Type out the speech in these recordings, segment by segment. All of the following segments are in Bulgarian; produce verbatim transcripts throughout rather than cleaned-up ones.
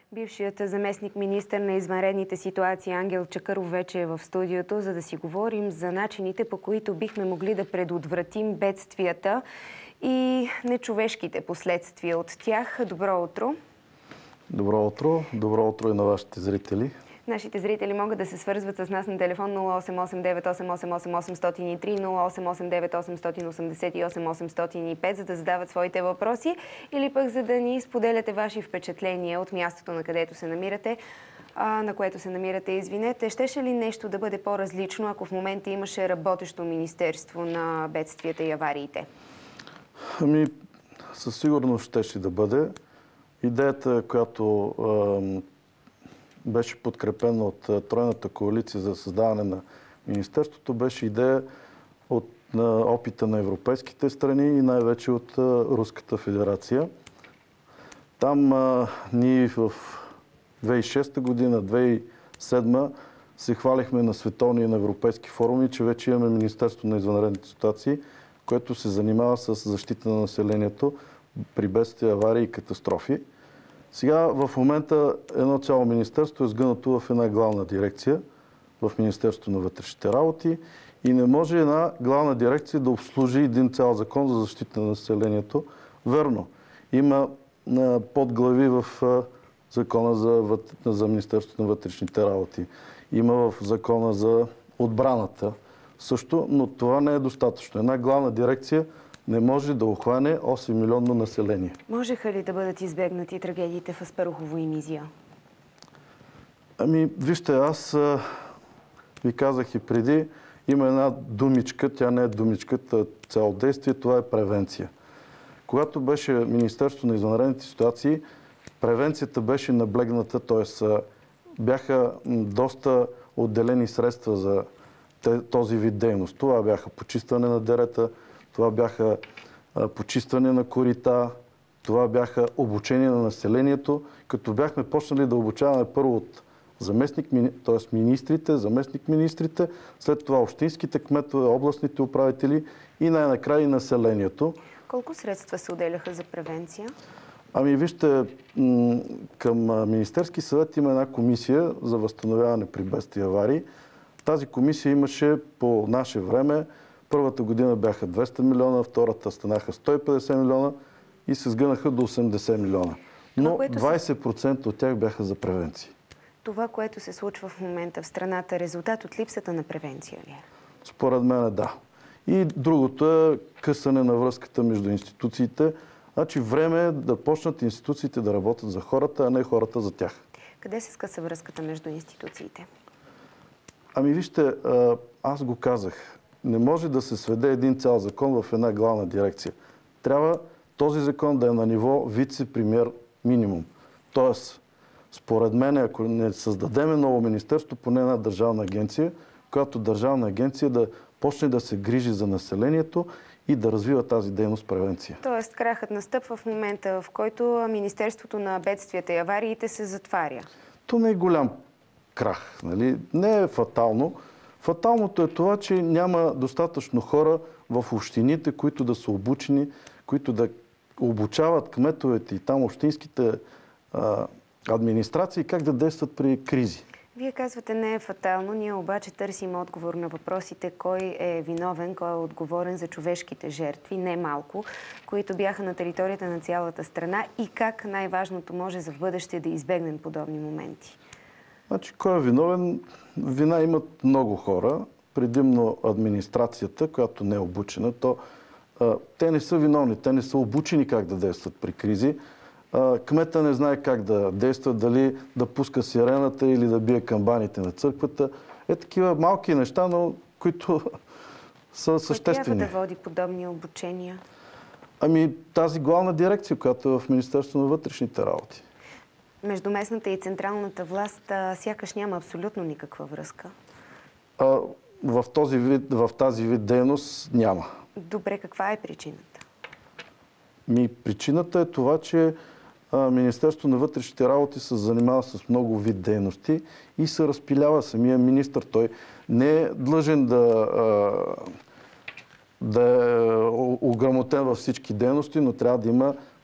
Бившият заместник министър на извънредните ситуации Ангел Чакъров вече е в студиото, за да си говорим за начините, по които бихме могли да предотвратим бедствията и нечовешките последствия от тях. Добро утро! Добро утро! Добро утро и на вашите зрители! Нашите зрители могат да се свързват с нас на телефон нула осем осем девет осем осем осем осем зero три, нула осем осем девет осем осем осем осем зero пет, за да задават своите въпроси или пък за да ни споделяте ваши впечатления от мястото, на където се намирате, а, на което се намирате, извинете. Щеше ли нещо да бъде по-различно, ако в момента имаше работещо Министерство на бедствията и авариите? Ами, със сигурност щеше да бъде. Идеята, която беше подкрепена от Тройната коалиция за създаване на Министерството, беше идея от на опита на европейските страни и най-вече от Руската федерация. Там а, ние в две хиляди и шеста година, две хиляди и седма се хвалихме на световни и на европейски форуми, че вече имаме Министерство на извънредните ситуации, което се занимава с защита на населението при бедствия, аварии и катастрофи. Сега в момента едно цяло министерство е сгънато в една главна дирекция, в Министерството на вътрешните работи, и не може една главна дирекция да обслужи един цял закон за защита на населението. Верно, има подглави в закона за, за Министерството на вътрешните работи, има в закона за отбраната също, но това не е достатъчно. Една главна дирекция не може да охване осем милионно население. Можеха ли да бъдат избегнати трагедиите в Аспарухово и Мизия? Ами, вижте, аз а, ви казах и преди, има една думичка, тя не е думичката, цяло действие, това е превенция. Когато беше Министерство на извънредните ситуации, превенцията беше наблегната, т.е. бяха доста отделени средства за този вид дейност. Това бяха почистване на дерета, това бяха почистване на корита, това бяха обучение на населението, като бяхме почнали да обучаваме първо от заместник, т.е. министрите, заместник министрите, след това общинските кметове, областните управители и най-накрая и населението. Колко средства се отделяха за превенция? Ами вижте, към Министерски съвет има една комисия за възстановяване при бедствия и аварии. Тази комисия имаше по наше време, първата година бяха двеста милиона, втората станаха сто и петдесет милиона и се сгънаха до осемдесет милиона. Но това, двадесет процента от тях бяха за превенция. Това, което се случва в момента в страната, е резултат от липсата на превенция ли е? Според мен да. И другото е късане на връзката между институциите. Значи време е да почнат институциите да работят за хората, а не хората за тях. Къде се скъса връзката между институциите? Ами вижте, аз го казах. Не може да се сведе един цял закон в една главна дирекция. Трябва този закон да е на ниво вице-премиер минимум. Тоест, според мен, ако не създадем ново министерство, поне една държавна агенция, която държавна агенция да почне да се грижи за населението и да развива тази дейност превенция. Тоест, крахът настъпва в момента, в който Министерството на бедствията и авариите се затваря. То не е голям крах, нали? Не е фатално. Фаталното е това, че няма достатъчно хора в общините, които да са обучени, които да обучават кметовете и там общинските а, администрации как да действат при кризи. Вие казвате, не е фатално, ние обаче търсим отговор на въпросите кой е виновен, кой е отговорен за човешките жертви, не малко, които бяха на територията на цялата страна и как най-важното може за в бъдеще да избегнем подобни моменти. Значи, кой е виновен? Вина имат много хора, предимно администрацията, която не е обучена. То, а, те не са виновни, те не са обучени как да действат при кризи. А, кмета не знае как да действа, дали да пуска сирената или да бие камбаните на църквата. Е такива малки неща, но които са съществени. Кой трябва да води подобни обучения? Ами тази главна дирекция, която е в Министерството на вътрешните работи. Между местната и централната власт а, сякаш няма абсолютно никаква връзка. А, в, този вид, в тази вид дейност няма. Добре, каква е причината? Ми, причината е това, че а, Министерството на вътрешните работи се занимава с много вид дейности и се разпилява самия министър. Той не е длъжен да, а, да е ограмотен във всички дейности, но трябва да има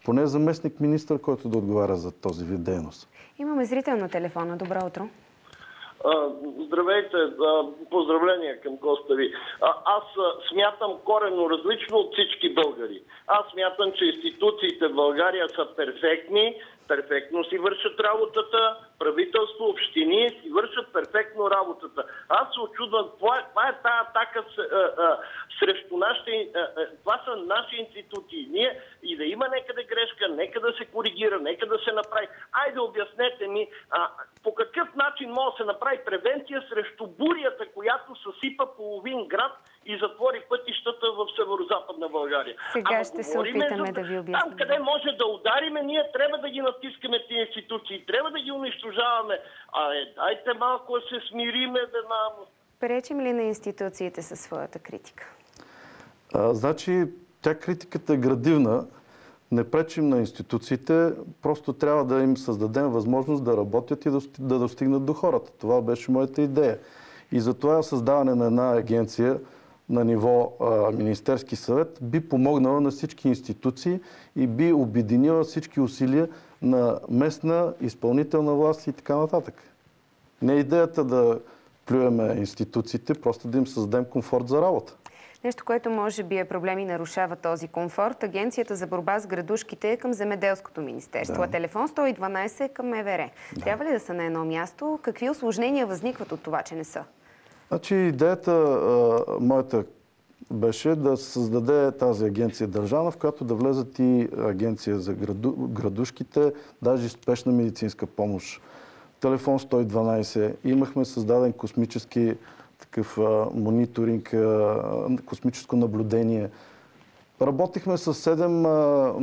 поне заместник министър, който да отговаря за този вид дейност. Имаме зрител на телефона. Добро утро. Здравейте, поздравления към госта ви. Аз смятам коренно различно от всички българи. Аз смятам, че институциите в България са перфектни, перфектно си вършат работата, правителство, общини си вършат перфектно работата. Аз се очудвам, това е тази атака с, а, а, срещу нашите, а, а, това са наши институции. Ние и да има някъде грешка, нека да се коригира, нека да се направи. Айде обяснете ми, а, по какъв начин може да се направи превенция срещу бурята, която съсипа половин град и затвори пътищата в северо-западна България. Сега Ама ще се опитаме за... да ви обясним. Там, къде може да удариме, ние трябва да ги натискаме тези институции, трябва да ги унищожаваме. А е, дайте малко да се смириме, да мамо. Пречим ли на институциите със своята критика? А, значи, тя критиката е градивна. Не пречим на институциите, просто трябва да им създадем възможност да работят и да достигнат до хората. Това беше моята идея. И затова създаване на една агенция на ниво а, Министерски съвет би помогнала на всички институции и би обединила всички усилия на местна, изпълнителна власт и така нататък. Не е идеята да плюеме институциите, просто да им създадем комфорт за работа. Нещо, което може би е проблем и нарушава този комфорт. Агенцията за борба с градушките е към Земеделското министерство, да. А телефон сто и дванадесет е към МВР. Да. Трябва ли да са на едно място? Какви усложнения възникват от това, че не са? Значи идеята а, моята беше да създаде тази агенция държавна, в която да влезат и агенция за граду, градушките, даже спешна медицинска помощ. Телефон сто и дванадесет. Имахме създаден космически такъв а, мониторинг, а, космическо наблюдение. Работихме с седем, а,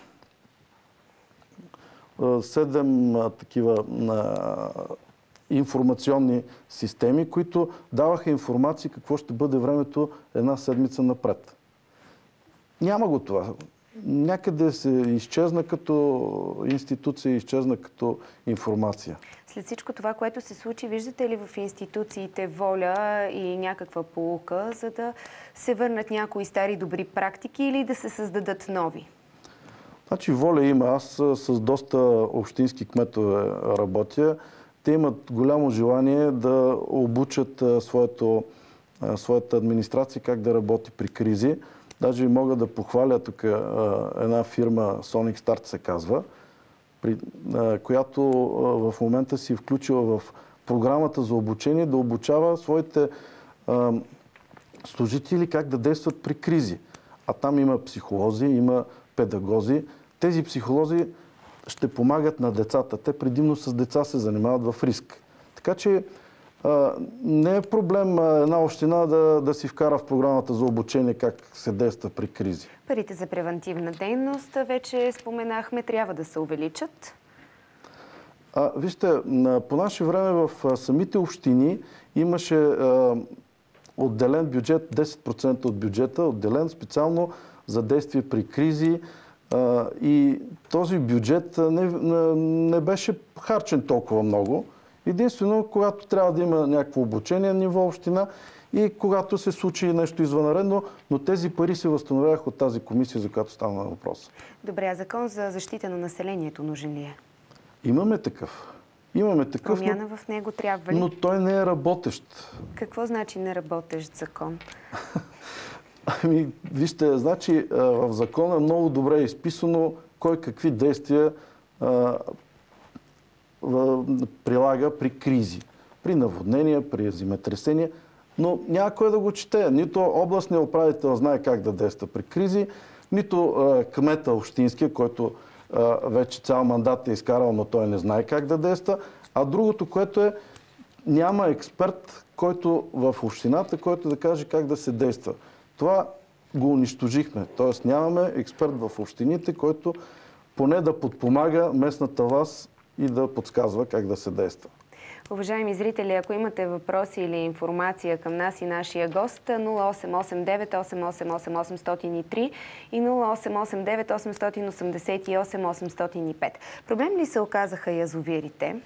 седем а, такива а, информационни системи, които даваха информация какво ще бъде времето една седмица напред. Няма го това. Някъде се изчезна като институция, изчезна като информация. След всичко това, което се случи, виждате ли в институциите воля и някаква поука, за да се върнат някои стари добри практики или да се създадат нови? Значи воля има. Аз с доста общински кметове работя. Те имат голямо желание да обучат своето, своята администрация как да работи при кризи. Даже мога да похваля тук една фирма, Sonic Start се казва, при, която в момента си включила в програмата за обучение да обучава своите а, служители как да действат при кризи. А там има психолози, има педагози. Тези психолози ще помагат на децата. Те предимно с деца се занимават в риск. Така че а, не е проблем една община да, да си вкара в програмата за обучение как се действа при кризи. Парите за превантивна дейност, вече споменахме, трябва да се увеличат. А, вижте, по наше време в самите общини имаше а, отделен бюджет, десет процента от бюджета, отделен специално за действие при кризи. А, и този бюджет не, не беше харчен толкова много. Единствено, когато трябва да има някакво обучение на ниво община и когато се случи нещо извънредно, но тези пари се възстановяваха от тази комисия, за която стана въпрос. Добре, а закон за защита на населението нужен ли е? Имаме такъв. Имаме такъв, Промяна но, в него трябва ли? Но той не е работещ. Какво значи неработещ закон? Ами, вижте, значи в закона е много добре изписано кой какви действия а, в, прилага при кризи. При наводнения, при земетресения. Но няма кой да го чете. Нито областният управител знае как да действа при кризи, нито а, кмета общинския, който а, вече цял мандат е изкарал, но той не знае как да действа. А другото, което е, няма експерт, който в общината, който да каже как да се действа. Това го унищожихме. Тоест нямаме експерт в общините, който поне да подпомага местната власт и да подсказва как да се действа. Уважаеми зрители, ако имате въпроси или информация към нас и нашия гост, нула осем осем девет осем осем осем осем зero три и нула осем осем девет осем осем осем осем зero пет. Проблем ли се оказаха язовирите?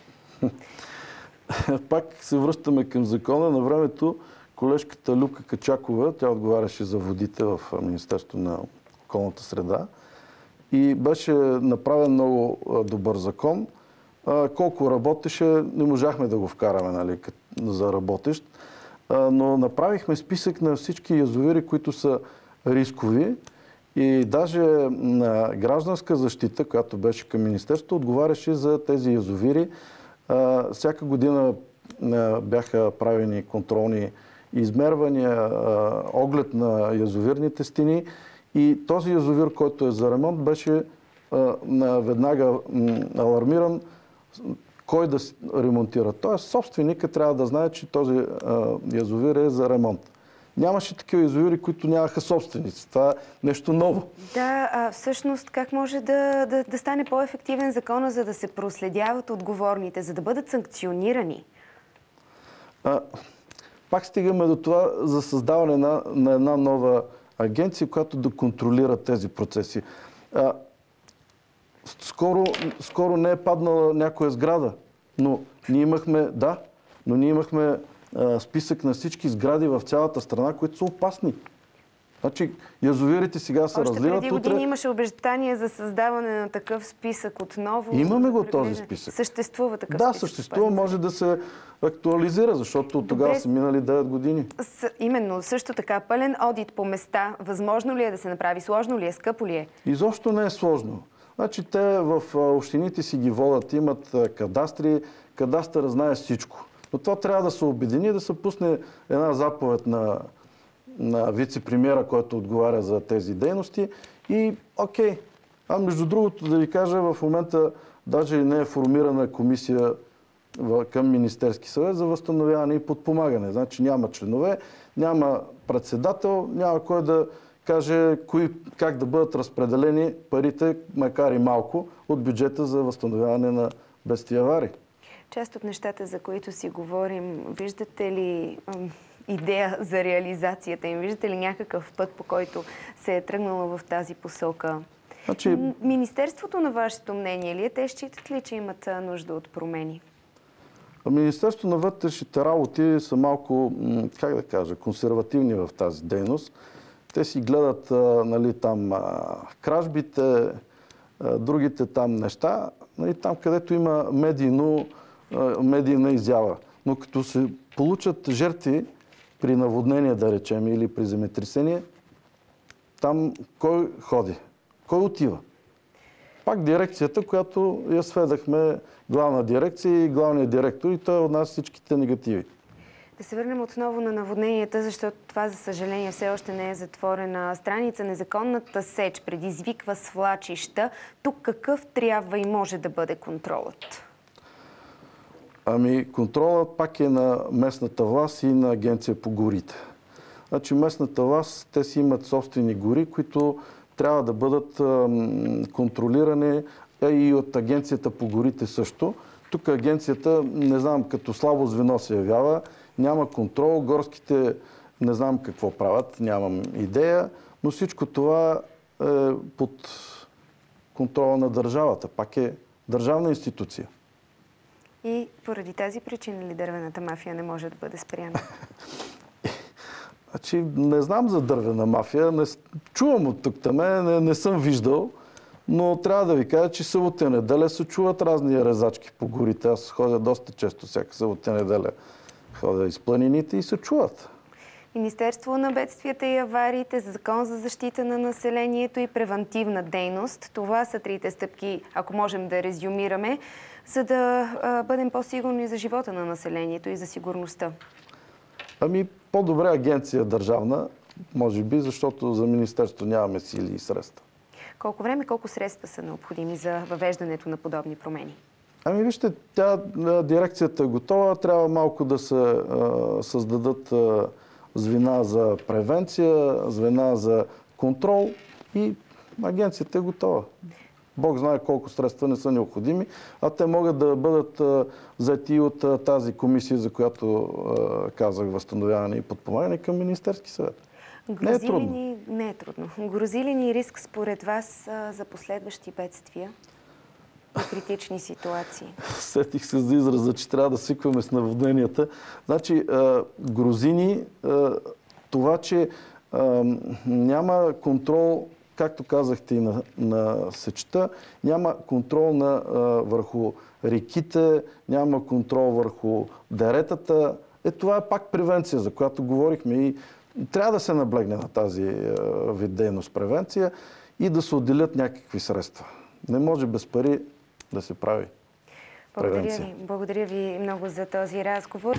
Пак се връщаме към закона. На времето колежката Любка Качакова, тя отговаряше за водите в Министерството на околната среда, и беше направен много добър закон. Колко работеше, не можахме да го вкараме, нали, за работещ. Но направихме списък на всички язовири, които са рискови. И даже на гражданска защита, която беше към Министерството, отговаряше за тези язовири. Всяка година бяха правени контролни измервания, оглед на язовирните стени. И този язовир, който е за ремонт, беше веднага алармиран кой да ремонтира. Тоест, собственика трябва да знае, че този язовир е за ремонт. Нямаше такива язовири, които нямаха собственици. Това е нещо ново. Да, а всъщност как може да, да, да стане по-ефективен закона, за да се проследяват отговорните, за да бъдат санкционирани? А, пак стигаме до това за създаване на, на една нова агенция, която да контролира тези процеси. А, скоро, скоро не е паднала някоя сграда, но ние имахме, да, но ние имахме а, списък на всички сгради в цялата страна, които са опасни. Значи, язовирите сега се разливат. Още преди години утре... имаше обещание за създаване на такъв списък отново. Имаме го този списък. Съществува такъв да, списък. Да, съществува, може да се актуализира, защото Добре. Тогава са минали девет години. С, именно, също така, пълен одит по места. Възможно ли е да се направи? Сложно ли е? Скъпо ли е? Изобщо не е сложно. Значи те в общините си ги водят, имат кадастри, кадастъра знае всичко. Но това трябва да се обедини, да се пусне една заповед на, на вице-премиера, който отговаря за тези дейности. И окей. А между другото да ви кажа, в момента даже не е формирана комисия към Министерски съвет за възстановяване и подпомагане. Значи няма членове, няма председател, няма кой да каже кои, как да бъдат разпределени парите, макар и малко, от бюджета за възстановяване на бедствия и аварии. Част от нещата, за които си говорим, виждате ли идея за реализацията им? Виждате ли някакъв път, по който се е тръгнало в тази посока? Значи... Министерството, на вашето мнение ли е? Те считат ли, че имат нужда от промени? Министерството на вътрешните работи са малко, как да кажа, консервативни в тази дейност. Те си гледат, нали, там кражбите, другите там неща, нали, там където има медийно, медийна изява. Но като се получат жертви при наводнение, да речем, или при земетресение, там кой ходи? Кой отива? Пак дирекцията, която я сведахме, главна дирекция и главният директор, и той от нас всичките негативи. Да се върнем отново на наводненията, защото това, за съжаление, все още не е затворена страница. Незаконната сеч предизвиква свлачища. Тук какъв трябва и може да бъде контролът? Ами, контролът пак е на местната власт и на Агенция по горите. Значи, местната власт, те си имат собствени гори, които трябва да бъдат ам, контролирани, а и от Агенцията по горите също. Тук агенцията, не знам, като слабо звено се явява, няма контрол, горските не знам какво правят, нямам идея, но всичко това е под контрола на държавата. Пак е държавна институция. И поради тази причина ли дървената мафия не може да бъде спряна? Значи, не знам за дървена мафия, не, чувам от тук таме, не, не съм виждал, но трябва да ви кажа, че събота и неделя се чуват разни резачки по горите. Аз ходя доста често, всяка събота и неделя ходя из планините и се чуват. Министерство на бедствията и авариите, Закон за защита на населението и превантивна дейност. Това са трите стъпки, ако можем да резюмираме, за да а, бъдем по-сигурни за живота на населението и за сигурността. Ами, по-добре агенция държавна, може би, защото за Министерство нямаме сили и средства. Колко време, колко средства са необходими за въвеждането на подобни промени? Ами вижте, тя, дирекцията е готова, трябва малко да се а, създадат а, звена за превенция, звена за контрол и агенцията е готова. Бог знае колко средства не са необходими, а те могат да бъдат а, взети от а, тази комисия, за която а, казах, възстановяване и подпомагане към Министерски съвет. Грози не е трудно. Ни... Не е трудно. Грози ли ни риск според вас а, за последващи бедствия и критични ситуации? Сетих се за израза, че трябва да свикваме с наводненията. Значи, а, грози ни а, това, че а, няма контрол както казахте и на, на сечта, няма контрол на, а, върху реките, няма контрол върху деретата. Е, това е пак превенция, за която говорихме и трябва да се наблегне на тази а, вид дейност превенция и да се отделят някакви средства. Не може без пари да се прави превенция. Благодаря ви, благодаря ви много за този разговор.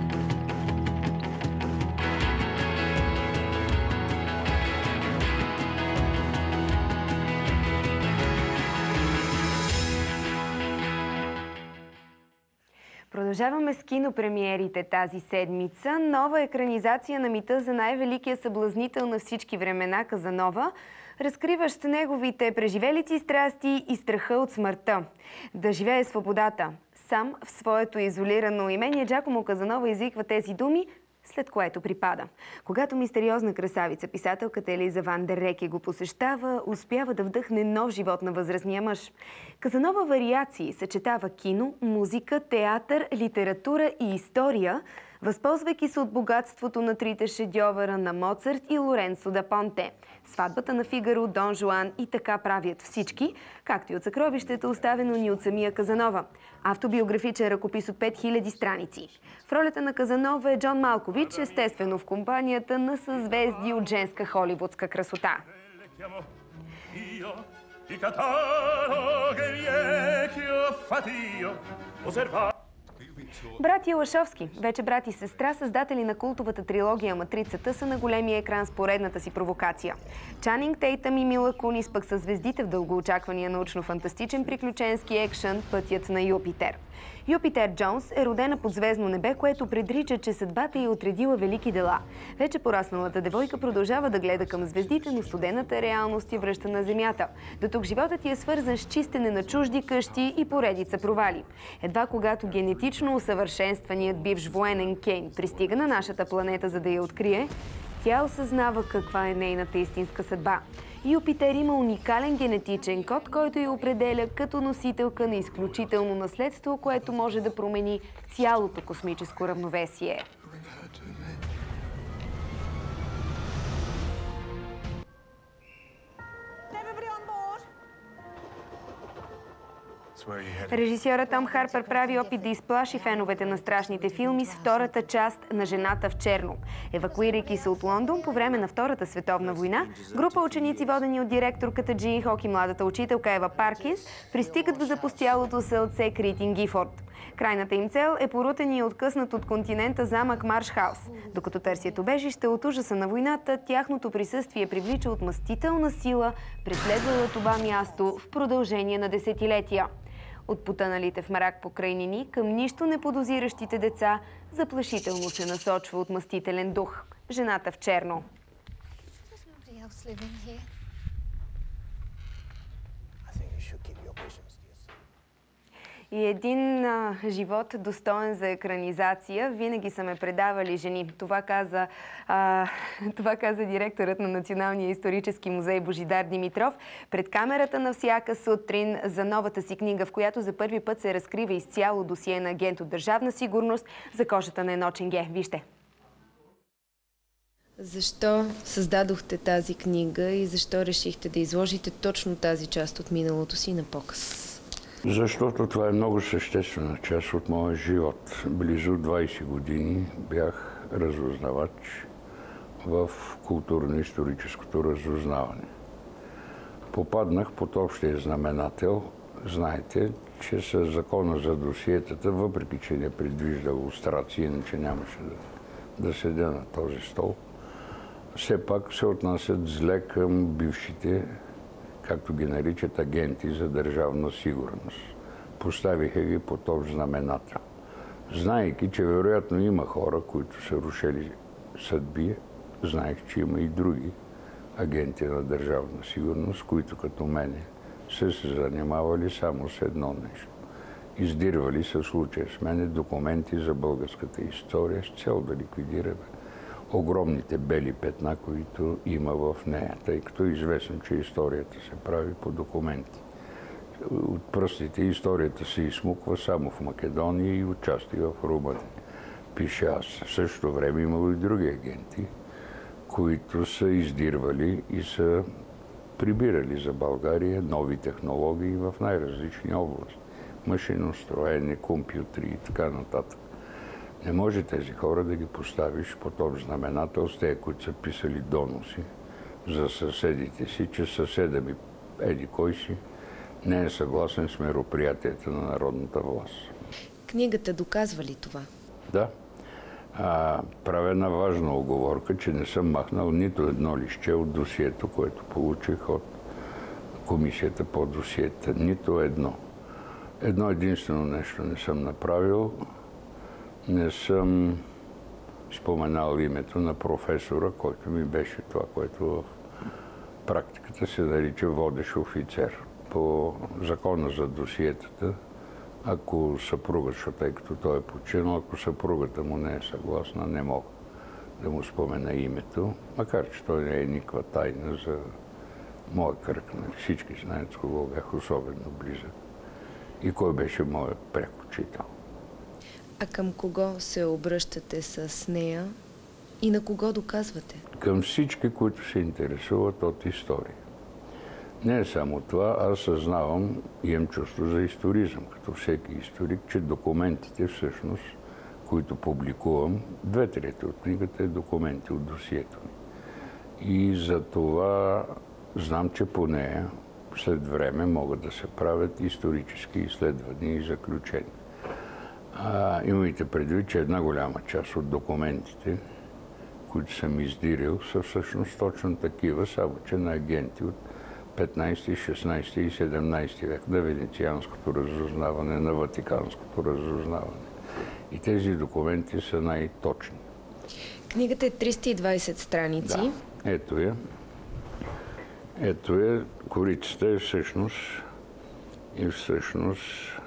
Продължаваме с кинопремиерите тази седмица. Нова екранизация на мита за най-великия съблазнител на всички времена Казанова, разкриващ неговите преживелици страсти и страха от смъртта. Да живее свободата. Сам в своето изолирано имение Джакомо Казанова извиква тези думи, след което припада. Когато мистериозна красавица, писателката Елиза Ван дер Реке го посещава, успява да вдъхне нов живот на възрастния мъж. Казанова вариации съчетава кино, музика, театър, литература и история, възползвайки се от богатството на трите шедьовъра на Моцарт и Лоренцо да Понте. Сватбата на Фигаро, Дон Жуан и Така правят всички, както и от съкровището, оставено ни от самия Казанова. Автобиографичен ръкопис от пет хиляди страници. В ролята на Казанова е Джон Малкович, естествено в компанията на съзвезди от женска холивудска красота. Брати Лашовски, вече брат и сестра, създатели на култовата трилогия Матрицата, са на големия екран с поредната си провокация. Чанинг Тейтъм и Мила Кунис пък са звездите в дългоочаквания научно-фантастичен приключенски екшън «Пътят на Юпитер». Юпитер Джонс е родена под звездно небе, което предрича, че съдбата й е отредила велики дела. Вече порасналата девойка продължава да гледа към звездите, но студената реалност я връща на земята. До тук животът й е свързан с чистене на чужди къщи и поредица провали. Едва когато генетично усъвършенстваният бивш военен Кейн пристига на нашата планета, за да я открие, тя осъзнава каква е нейната истинска съдба. Юпитер има уникален генетичен код, който я определя като носителка на изключително наследство, което може да промени цялото космическо равновесие. Режисьорът Том Харпър прави опит да изплаши феновете на страшните филми с втората част на Жената в черно. Евакуирайки се от Лондон по време на Втората световна война, група ученици, водени от директорката Джин Хок и младата учителка Ева Паркинс, пристигат в запустялото селце Критин Гифорд. Крайната им цел е порутен и откъснат от континента замък Маршхаус. Докато търсят убежище от ужаса на войната, тяхното присъствие привлича отмъстителна сила, преследвала това място в продължение на десетилетия. От потъналите в мрак покрайнини към нищо неподозиращите деца заплашително се насочва отмъстителен дух. Жената в черно. И един а, живот достоен за екранизация винаги са ме предавали жени. Това каза, а, това каза директорът на Националния исторически музей Божидар Димитров пред камерата на всяка сутрин за новата си книга, в която за първи път се разкрива изцяло досие на агент от Държавна сигурност за кожата на едно ченге. Вижте. Защо създадохте тази книга и защо решихте да изложите точно тази част от миналото си на показ? Защото това е много съществена част от моя живот. Близо двайсет години бях разузнавач в културно-историческото разузнаване. Попаднах под общия знаменател. Знаете, че с закона за досиетата, въпреки че не предвижда лустрации, иначе нямаше да, да седя на този стол, все пак се отнасят зле към бившите, както ги наричат, агенти за държавна сигурност. Поставиха ги под общ знаменател. Знаейки, че вероятно има хора, които са рушили съдби, знаех, че има и други агенти на държавна сигурност, които като мене са се занимавали само с едно нещо. Издирвали са случая с мене документи за българската история с цел да ликвидираме огромните бели петна, които има в нея, тъй като е известно, че историята се прави по документи. От пръстите историята се изсмуква само в Македония и отчасти в Румъния. Пише аз. В същото време имало и други агенти, които са издирвали и са прибирали за България нови технологии в най-различни области. Машиностроене, компютри и така нататък. Не може тези хора да ги поставиш под общ знаменател с тези, които са писали доноси за съседите си, че съседа ми, еди кой си, не е съгласен с мероприятията на народната власт. Книгата доказва ли това? Да. А, правя една важна оговорка, че не съм махнал нито едно листче от досието, което получих от комисията по досиета. Нито едно. Едно единствено нещо не съм направил. Не съм споменал името на професора, който ми беше това, което в практиката се нарича водещ офицер. По закона за досиетата, ако съпругът, защото тъй като той е починал, ако съпругата му не е съгласна, не мога да му спомена името, макар че той не е никаква тайна за моя кръг. Всички знаят с кого бях особено близък и кой беше моят пряк учител. А към кого се обръщате с нея и на кого доказвате? Към всички, които се интересуват от история. Не е само това, аз съзнавам, имам чувство за историзъм, като всеки историк, че документите всъщност, които публикувам, две трети от книгата е документи от досието ми. И за това знам, че по нея след време могат да се правят исторически изследвания и заключения. А, имайте предвид, че една голяма част от документите, които съм издирил, са всъщност точно такива, само че на агенти от петнайсети, шестнайсети и седемнайсети век, на венецианското разузнаване, на ватиканското разузнаване. И тези документи са най-точни. Книгата е триста и двайсет страници. Да, ето я. Ето е, корицата е всъщност и всъщност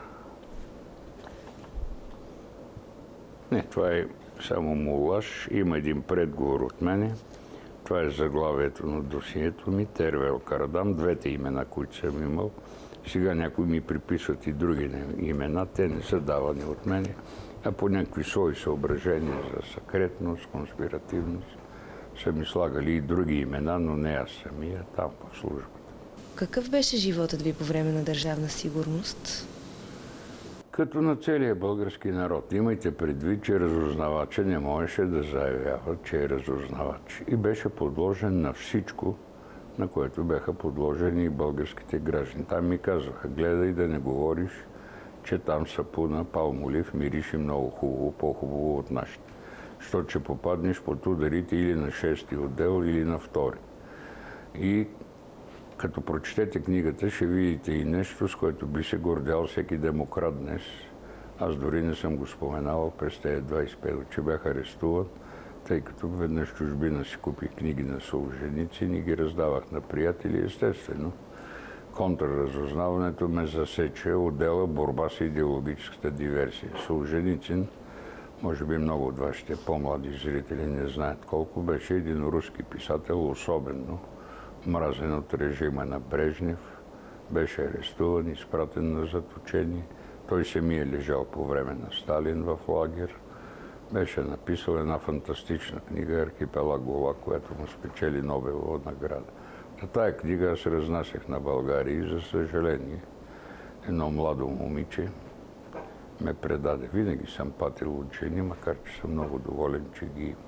не, това е само мулаж. Има един предговор от мене. Това е заглавието на досието ми, Тервел Карадам, двете имена, които съм имал. Сега някои ми приписват и други имена. Те не са давани от мене, а по някакви свои съображения за секретност, конспиративност са ми слагали и други имена, но не аз самия, там в службата. Какъв беше животът ви по време на Държавна сигурност? Като на целия български народ. Имайте предвид, че разузнавача не можеше да заявява, че е разузнавач. И беше подложен на всичко, на което бяха подложени и българските граждани. Там ми казваха, гледай да не говориш, че там сапуна палмолив мириши много хубаво, по-хубаво от нашите. Защото че попаднеш под ударите или на шести отдел, или на втори. И като прочетете книгата, ще видите и нещо, с което би се гордял всеки демократ днес. Аз дори не съм го споменавал през тези двайсет и пет, че бях арестуван, тъй като веднъж чужбина си купих книги на Солженицин и ги раздавах на приятели. Естествено, контрразузнаването ме засече отдела борба с идеологическата диверсия. Солженицин, може би много от вашите по-млади зрители не знаят колко, беше един руски писател, особено мразен от режима на Брежнев, беше арестуван, изпратен на заточение. Той самия е лежал по време на Сталин в лагер. Беше написал една фантастична книга «Архипелаг Гола», която му спечели Нобелова награда. За тая книга аз разнасях на България и, за съжаление, едно младо момиче ме предаде. Винаги съм патил от жени, макар че съм много доволен, че ги има.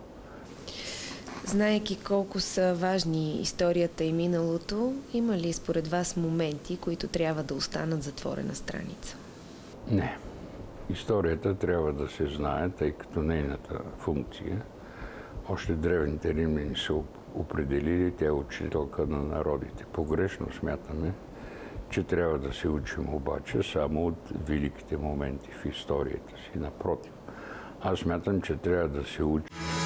Знаейки колко са важни историята и миналото, има ли според вас моменти, които трябва да останат затворена страница? Не. Историята трябва да се знае, тъй като нейната функция, още древните римляни са определили, тя е учителка на народите. Погрешно смятаме, че трябва да се учим обаче само от великите моменти в историята си. Напротив, аз смятам, че трябва да се учим.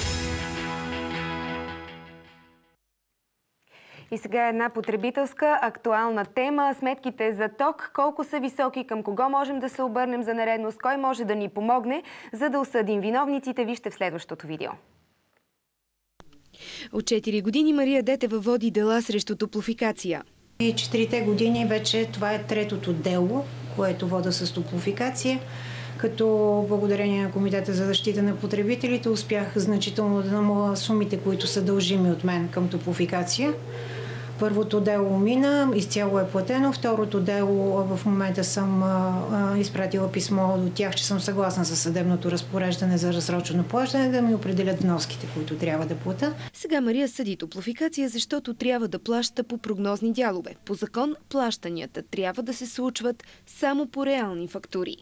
И сега една потребителска актуална тема. Сметките за ток. Колко са високи, към кого можем да се обърнем за нередност, кой може да ни помогне, за да осъдим виновниците, вижте в следващото видео. От четири години Мария Детева води дела срещу топлофикация. И четирите години вече това е третото дело, което вода с топлофикация, като благодарение на Комитета за защита на потребителите успях значително да намаля сумите, които са дължими от мен към топлофикация. Първото дело мина, изцяло е платено. Второто дело в момента съм а, а, изпратила писмо до тях, че съм съгласна за съдебното разпореждане за разсрочено плащане, да ми определят вноските, които трябва да плата. Сега Мария съди Топлофикация, защото трябва да плаща по прогнозни дялове. По закон плащанията трябва да се случват само по реални фактури.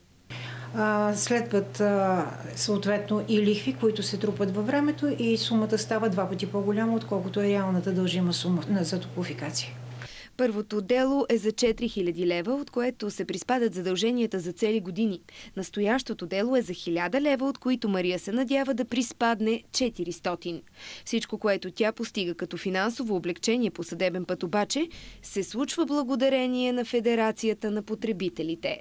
Следват съответно и лихви, които се трупат във времето и сумата става два пъти по-голяма, отколкото е реалната дължима сума за Топлофикация. Първото дело е за четири хиляди лева, от което се приспадат задълженията за цели години. Настоящото дело е за хиляда лева, от които Мария се надява да приспадне четиристотин. Всичко, което тя постига като финансово облекчение по съдебен път обаче, се случва благодарение на Федерацията на потребителите.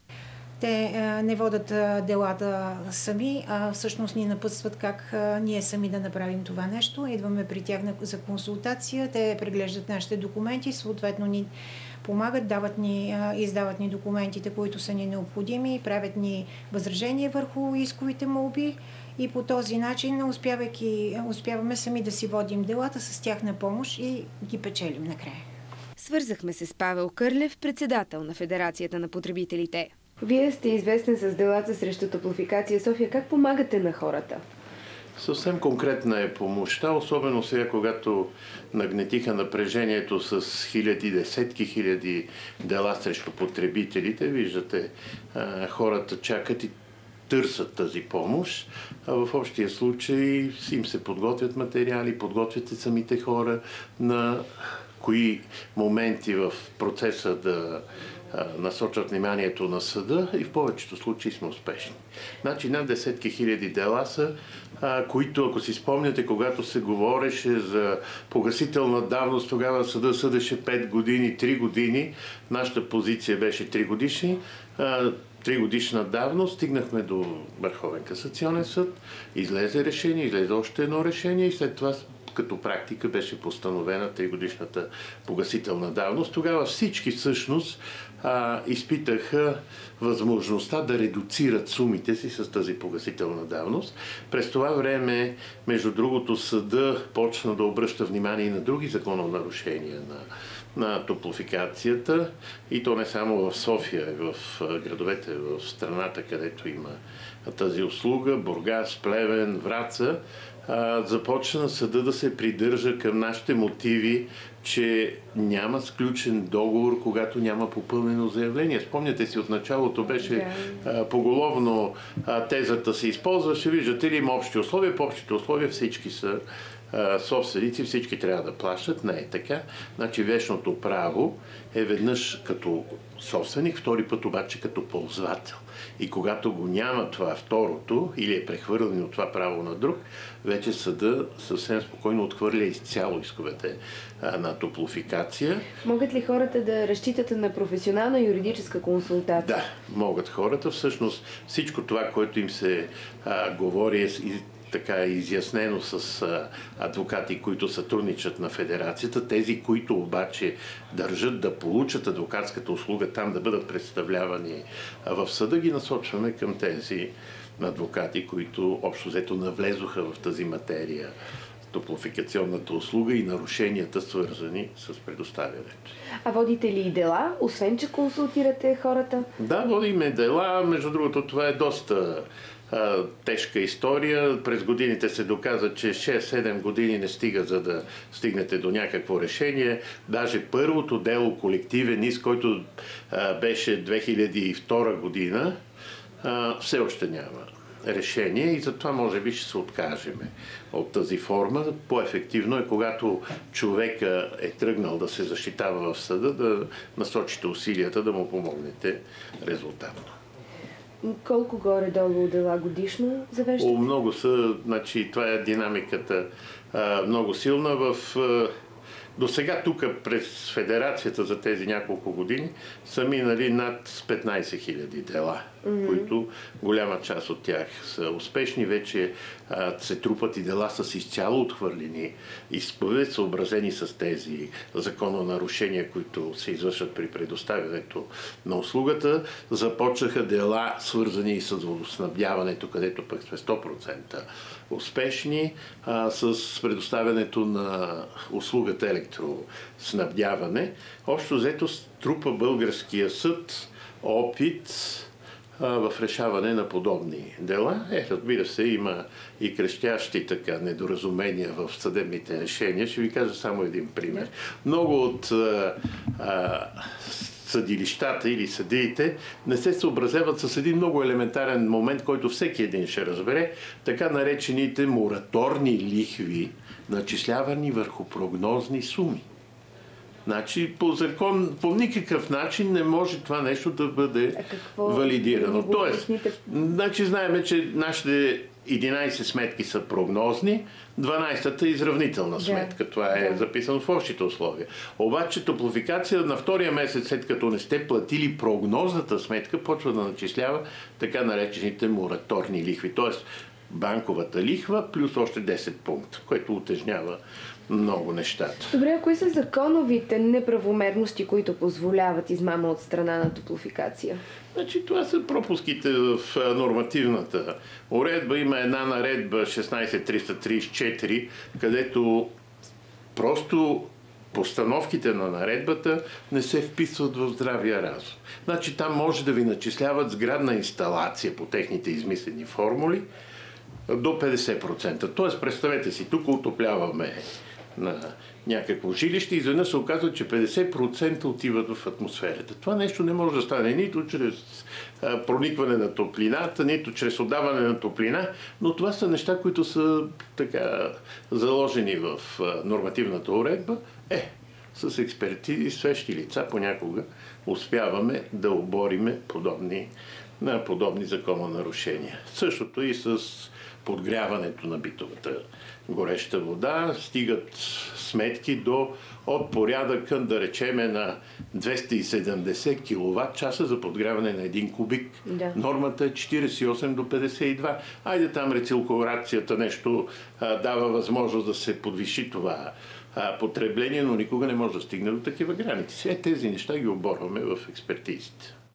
Те не водят делата сами, а всъщност ни напътстват как ние сами да направим това нещо. Идваме при тях за консултация, те преглеждат нашите документи, съответно ни помагат, дават ни, издават ни документите, които са ни необходими, правят ни възражения върху исковите молби и по този начин, успявайки, успяваме сами да си водим делата с тяхна помощ и ги печелим накрая. Свързахме се с Павел Кърлев, председател на Федерацията на потребителите. Вие сте известен с делата срещу Топлофикация София. Как помагате на хората? Съвсем конкретна е помощта, особено сега, когато нагнетиха напрежението с хиляди, десетки хиляди дела срещу потребителите. Виждате, хората чакат и търсят тази помощ. А в общия случай им се подготвят материали, подготвят се самите хора на кои моменти в процеса да насочат вниманието на съда и в повечето случаи сме успешни. Значи над десетки хиляди дела са, които, ако си спомняте, когато се говореше за погасителна давност, тогава съда съдеше пет години, три години. Нашата позиция беше три годишни. три годишна давност, стигнахме до Върховен касационен съд, излезе решение, излезе още едно решение и след това като практика беше постановена тригодишната погасителна давност. Тогава всички всъщност а, изпитаха възможността да редуцират сумите си с тази погасителна давност. През това време, между другото, съда почна да обръща внимание и на други закононарушения на на Топлофикацията и то не само в София, в градовете в страната, където има тази услуга, Бургас, Плевен, Враца, започна съда да се придържа към нашите мотиви, че няма сключен договор, когато няма попълнено заявление. Спомняте си, от началото беше yeah. поголовно тезата се използваше, виждате ли, има общи условия, по общите условия всички са собственици, всички трябва да плащат. Не е така. Значи вечното право е веднъж като собственик, втори път обаче като ползвател. И когато го няма това второто или е прехвърлено това право на друг, вече съда съвсем спокойно отхвърля изцяло исковете на Топлофикация. Могат ли хората да разчитат на професионална юридическа консултация? Да, могат хората. Всъщност всичко това, което им се а, говори е така е изяснено с а, адвокати, които сътрудничат на Федерацията. Тези, които обаче държат да получат адвокатската услуга там, да бъдат представлявани а, в съда, ги насочваме към тези адвокати, които общо взето навлезоха в тази материя, топлофикационната услуга и нарушенията, свързани с предоставянето. А водите ли и дела, освен че консултирате хората? Да, водиме дела. Между другото, това е доста а, тежка история. През годините се доказа, че шест-седем години не стига, за да стигнете до някакво решение. Даже първото дело, колективен иск, който а, беше две хиляди и втора година, а, все още няма решение и затова може би ще се откажем от тази форма. По-ефективно е, когато човека е тръгнал да се защитава в съда, да насочите усилията да му помогнете резултатно. Колко горе-долу дела годишно завеждате? О, много са. Значи, това е динамиката а, много силна. В а, до сега тук през Федерацията за тези няколко години са минали над петнайсет хиляди дела, mm-hmm. които голяма част от тях са успешни. Вече а, се трупат и дела с изцяло отхвърлени изповеди, съобразени с тези закононарушения, които се извършват при предоставянето на услугата. Започнаха дела, свързани с водоснабдяването, където пък сме сто процента успешни, а, с предоставянето на услугата електронна електроснабдяване. Общо взето струпа българския съд опит в решаване на подобни дела. Е, разбира се, има и крещящи така недоразумения в съдебните решения. Ще ви кажа само един пример. Много от а, а, съдилищата или съдиите не се съобразяват с един много елементарен момент, който всеки един ще разбере, така наречените мораторни лихви, начислявани върху прогнозни суми. Значи, по закон, по никакъв начин не може това нещо да бъде валидирано. Тоест, значи, знаем, че нашите единайсет сметки са прогнозни, дванайсетата е изравнителна сметка. Да. Това е да. записано в общите условия. Обаче топлофикация на втория месец, след като не сте платили прогнозната сметка, почва да начислява така наречените мораторни лихви. Тоест, банковата лихва плюс още десет пункта, което утежнява много нещата. Добре, а кои са законовите неправомерности, които позволяват измама от страна на Топлофикация? Значи, това са пропуските в нормативната уредба. Има една наредба шестнайсет триста трийсет и четири, където просто постановките на наредбата не се вписват в здравия разум. Значи, там може да ви начисляват сградна инсталация по техните измислени формули до петдесет процента. Тоест, представете си, тук отопляваме на някакво жилище и изведнъж се оказва, че петдесет процента отиват в атмосферата. Това нещо не може да стане нито чрез а, проникване на топлината, нито чрез отдаване на топлина, но това са неща, които са така заложени в а, нормативната уредба. Е, с експертизи, свещи лица понякога успяваме да обориме подобни, на подобни закононарушения. Същото и с подгряването на битовата гореща вода. Стигат сметки до от порядъка, да речеме, на двеста и седемдесет киловат часа за подгряване на един кубик. Да. Нормата е четирийсет и осем до петдесет и два. Айде там рециркулацията нещо а, дава възможност да се подвиши това а, потребление, но никога не може да стигне до такива граници. Е, тези неща ги оборваме в експертизите.